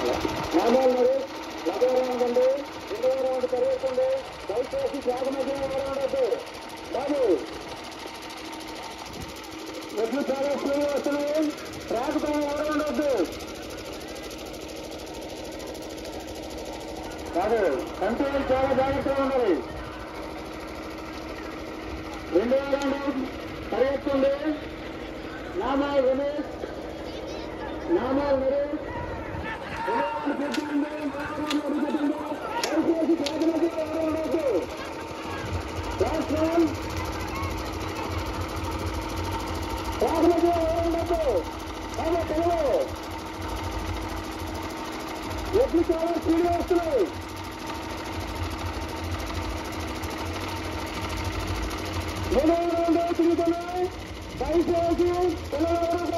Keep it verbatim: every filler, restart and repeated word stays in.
నామాలు మరి లభో రౌండ్ అండి రెండవ రౌండ్ పరిగెత్తండి దయచేసి ట్రాక్ మధ్య ఉండద్దు బాబు ఎడ్లు చాలా స్పీడ్ వస్తున్నాయి ట్రాక్ పైన ఎవరు ఉండొద్దు కాదు కంట్రోల్ చాలా జాగ్రత్తగా ఉండాలి రెండవ రౌండ్ పరిగెత్తండి నామాలు రమేష్ నామాలు నరేష్ ఎట్లు చాలా స్పీడ్గా వస్తున్నాయి మూడవ రౌండ్ తిరుగుతున్నాయి దయచేసి పిల్లలు